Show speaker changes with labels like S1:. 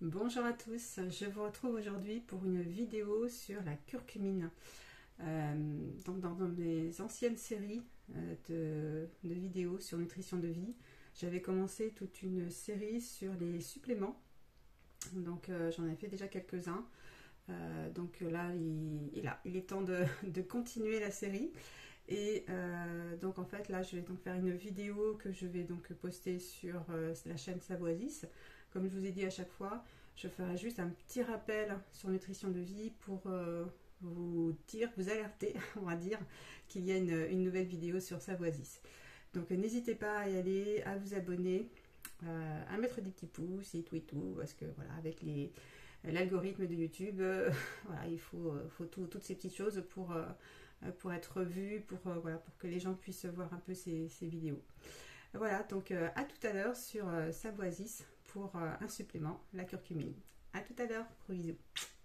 S1: Bonjour à tous, je vous retrouve aujourd'hui pour une vidéo sur la curcumine. Donc dans mes anciennes séries de vidéos sur nutrition de vie, j'avais commencé toute une série sur les suppléments. Donc j'en ai fait déjà quelques-uns. Donc là, il est temps de continuer la série. Et donc en fait là je vais donc faire une vidéo que je vais donc poster sur la chaîne Savoisis. Comme je vous ai dit à chaque fois, je ferai juste un petit rappel sur nutrition de vie pour vous alerter, on va dire, qu'il y a une nouvelle vidéo sur Savoisis. Donc n'hésitez pas à y aller, à vous abonner, à mettre des petits pouces et tout, parce que voilà, avec l'algorithme de YouTube, voilà, il faut toutes ces petites choses pour être vu, voilà, pour que les gens puissent voir un peu ces vidéos. Voilà, donc à tout à l'heure sur Savoisis pour un supplément, la curcumine. À tout à l'heure, gros bisous.